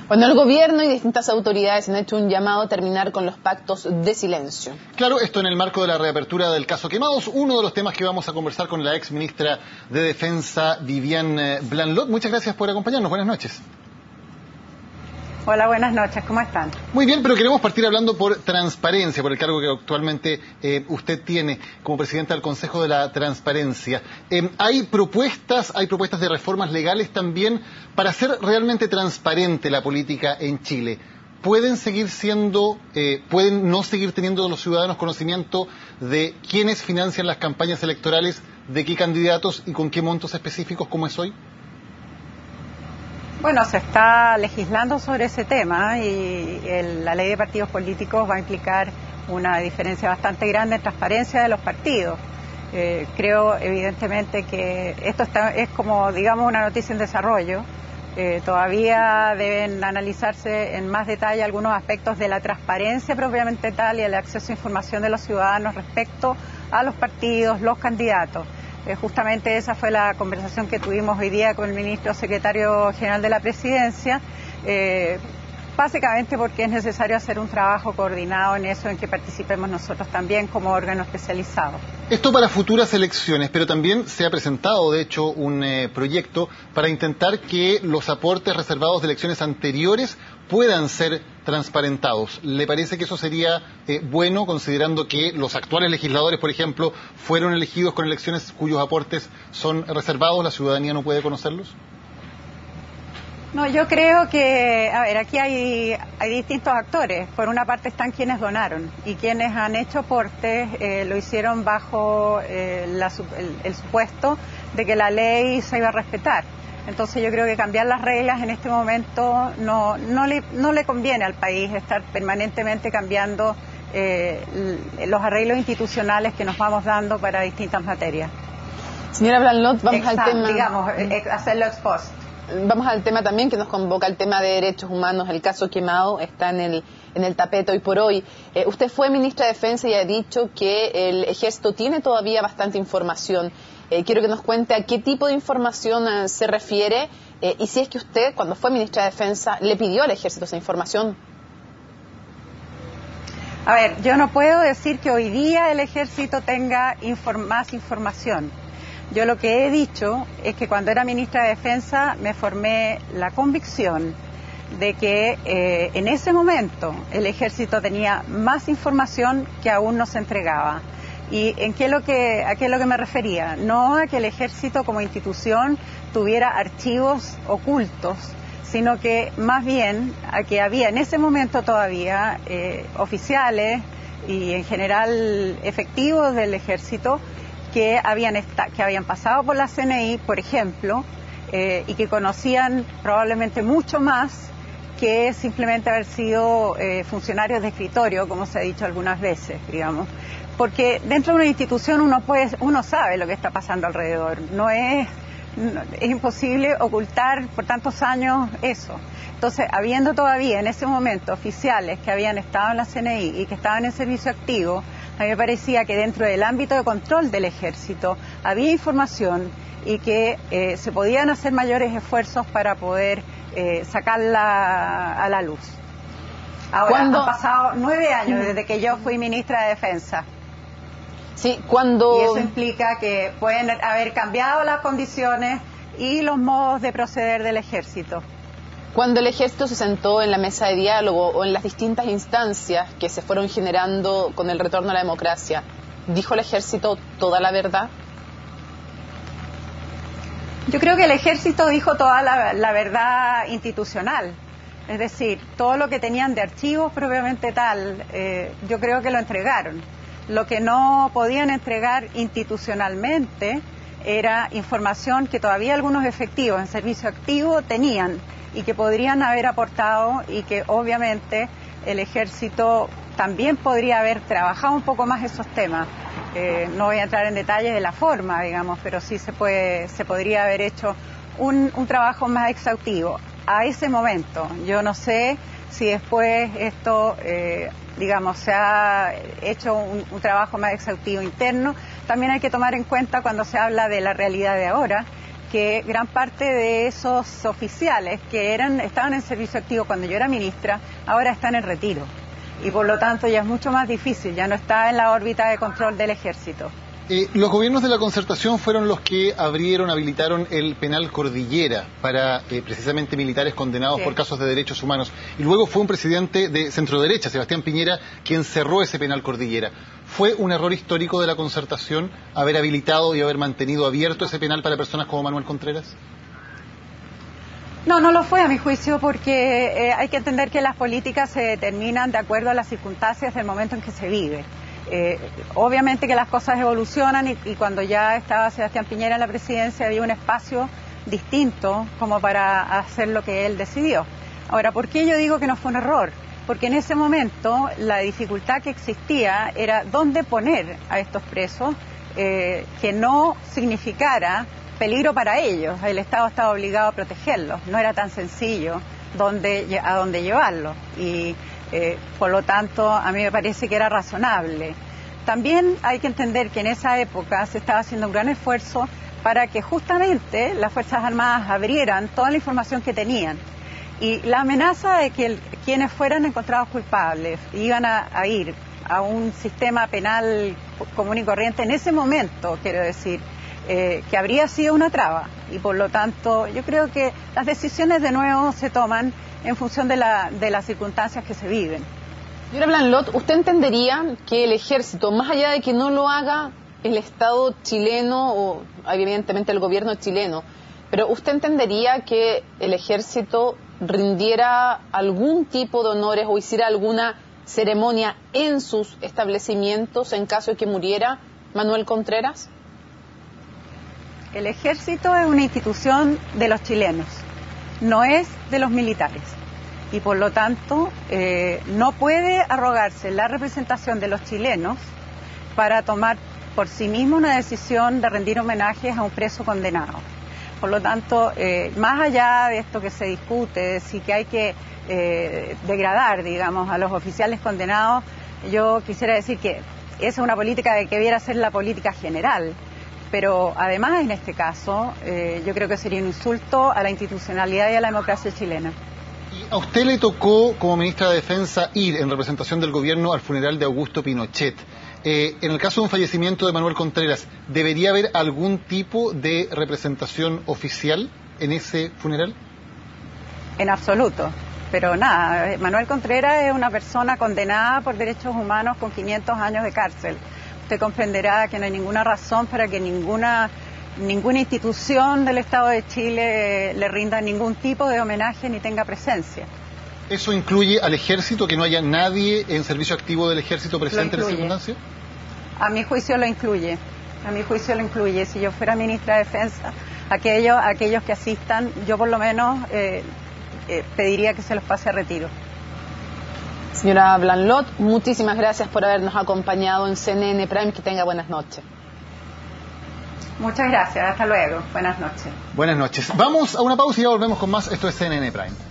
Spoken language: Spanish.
Cuando el gobierno y distintas autoridades han hecho un llamado a terminar con los pactos de silencio. Claro, esto en el marco de la reapertura del caso Quemados, uno de los temas que vamos a conversar con la ex ministra de Defensa, Viviane Blanlot. Muchas gracias por acompañarnos. Buenas noches. Hola, buenas noches. ¿Cómo están? Muy bien, pero queremos partir hablando por transparencia, por el cargo que actualmente usted tiene como presidenta del Consejo de la Transparencia. Hay propuestas de reformas legales también para hacer realmente transparente la política en Chile. ¿Pueden no seguir teniendo los ciudadanos conocimiento de quiénes financian las campañas electorales, de qué candidatos y con qué montos específicos como es hoy? Bueno, se está legislando sobre ese tema y la ley de partidos políticos va a implicar una diferencia bastante grande en transparencia de los partidos. Creo evidentemente que esto es como, digamos, una noticia en desarrollo. Todavía deben analizarse en más detalle algunos aspectos de la transparencia propiamente tal y el acceso a información de los ciudadanos respecto a los partidos, los candidatos. Justamente esa fue la conversación que tuvimos hoy día con el ministro secretario general de la Presidencia, básicamente porque es necesario hacer un trabajo coordinado en eso, en que participemos nosotros también como órgano especializado. Esto para futuras elecciones, pero también se ha presentado, de hecho, un proyecto para intentar que los aportes reservados de elecciones anteriores puedan ser transparentados. ¿Le parece que eso sería bueno, considerando que los actuales legisladores, por ejemplo, fueron elegidos con elecciones cuyos aportes son reservados? ¿La ciudadanía no puede conocerlos? No, yo creo que, aquí hay distintos actores. Por una parte están quienes donaron y quienes han hecho aportes lo hicieron bajo el supuesto de que la ley se iba a respetar. Entonces yo creo que cambiar las reglas en este momento no le conviene al país estar permanentemente cambiando los arreglos institucionales que nos vamos dando para distintas materias. Señora Blanlot, vamos al tema... Digamos, hacerlo ex post. Vamos al tema también que nos convoca, el tema de derechos humanos. El caso Quemado está en el tapete hoy por hoy. Usted fue ministra de Defensa y ha dicho que el Ejército tiene todavía bastante información. Quiero que nos cuente a qué tipo de información se refiere y si es que usted, cuando fue ministra de Defensa, le pidió al Ejército esa información. A ver, yo no puedo decir que hoy día el Ejército tenga más información. Yo lo que he dicho es que cuando era ministra de Defensa me formé la convicción de que en ese momento el Ejército tenía más información que aún no se entregaba. ¿Y a qué es lo que me refería? No a que el Ejército como institución tuviera archivos ocultos, sino que más bien a que había en ese momento todavía oficiales y en general efectivos del Ejército que habían pasado por la CNI, por ejemplo, y que conocían probablemente mucho más que simplemente haber sido funcionarios de escritorio, como se ha dicho algunas veces, digamos. Porque dentro de una institución uno sabe lo que está pasando alrededor. Es imposible ocultar por tantos años eso. Entonces, habiendo todavía en ese momento oficiales que habían estado en la CNI y que estaban en servicio activo, a mí me parecía que dentro del ámbito de control del Ejército había información y que se podían hacer mayores esfuerzos para poder sacarla a la luz. Ahora, han pasado 9 años desde que yo fui ministra de Defensa. Sí, y eso implica que pueden haber cambiado las condiciones y los modos de proceder del Ejército. Cuando el Ejército se sentó en la mesa de diálogo o en las distintas instancias que se fueron generando con el retorno a la democracia, ¿dijo el Ejército toda la verdad? Yo creo que el Ejército dijo toda la verdad institucional. Es decir, todo lo que tenían de archivos propiamente tal, yo creo que lo entregaron. Lo que no podían entregar institucionalmente era información que todavía algunos efectivos en servicio activo tenían y que podrían haber aportado y que obviamente el Ejército también podría haber trabajado un poco más esos temas. No voy a entrar en detalles de la forma, digamos, pero sí se podría haber hecho un trabajo más exhaustivo. A ese momento, yo no sé si después esto, se ha hecho un trabajo más exhaustivo interno. También hay que tomar en cuenta cuando se habla de la realidad de ahora, que gran parte de esos oficiales que estaban en servicio activo cuando yo era ministra, ahora están en retiro. Y por lo tanto ya es mucho más difícil, ya no está en la órbita de control del ejército. Los gobiernos de la Concertación fueron los que habilitaron el penal Cordillera para precisamente militares condenados por casos de derechos humanos. Y luego fue un presidente de centroderecha, Sebastián Piñera, quien cerró ese penal Cordillera. ¿Fue un error histórico de la Concertación haber habilitado y haber mantenido abierto ese penal para personas como Manuel Contreras? No, no lo fue a mi juicio, porque hay que entender que las políticas se determinan de acuerdo a las circunstancias del momento en que se vive. Obviamente que las cosas evolucionan y cuando ya estaba Sebastián Piñera en la presidencia había un espacio distinto como para hacer lo que él decidió. Ahora, ¿por qué yo digo que no fue un error? Porque en ese momento la dificultad que existía era dónde poner a estos presos que no significara peligro para ellos. El Estado estaba obligado a protegerlos, no era tan sencillo a dónde llevarlos y por lo tanto a mí me parece que era razonable. También hay que entender que en esa época se estaba haciendo un gran esfuerzo para que justamente las Fuerzas Armadas abrieran toda la información que tenían. Y la amenaza de que quienes fueran encontrados culpables iban a ir a un sistema penal común y corriente en ese momento, quiero decir, que habría sido una traba. Y por lo tanto, yo creo que las decisiones de nuevo se toman en función de las circunstancias que se viven. Señora Blanlot, ¿usted entendería que el ejército, más allá de que no lo haga el Estado chileno o evidentemente el gobierno chileno, pero usted entendería que el ejército rindiera algún tipo de honores o hiciera alguna ceremonia en sus establecimientos en caso de que muriera Manuel Contreras? El ejército es una institución de los chilenos, no es de los militares. Y por lo tanto no puede arrogarse la representación de los chilenos para tomar por sí mismo una decisión de rendir homenajes a un preso condenado. Por lo tanto, más allá de esto que se discute, de si que hay que degradar, digamos, a los oficiales condenados, yo quisiera decir que esa es una política que debiera ser la política general. Pero además, en este caso, yo creo que sería un insulto a la institucionalidad y a la democracia chilena. ¿Y a usted le tocó, como ministra de Defensa, ir en representación del gobierno al funeral de Augusto Pinochet? En el caso de un fallecimiento de Manuel Contreras, ¿debería haber algún tipo de representación oficial en ese funeral? En absoluto. Pero nada, Manuel Contreras es una persona condenada por derechos humanos con 500 años de cárcel. Usted comprenderá que no hay ninguna razón para que ninguna institución del Estado de Chile le rinda ningún tipo de homenaje ni tenga presencia. ¿Eso incluye al ejército, que no haya nadie en servicio activo del ejército presente en esa circunstancia? A mi juicio lo incluye. A mi juicio lo incluye. Si yo fuera ministra de Defensa, aquellos que asistan, yo por lo menos pediría que se los pase a retiro. Señora Blanlot, muchísimas gracias por habernos acompañado en CNN Prime. Que tenga buenas noches. Muchas gracias. Hasta luego. Buenas noches. Buenas noches. Vamos a una pausa y ya volvemos con más. Esto es CNN Prime.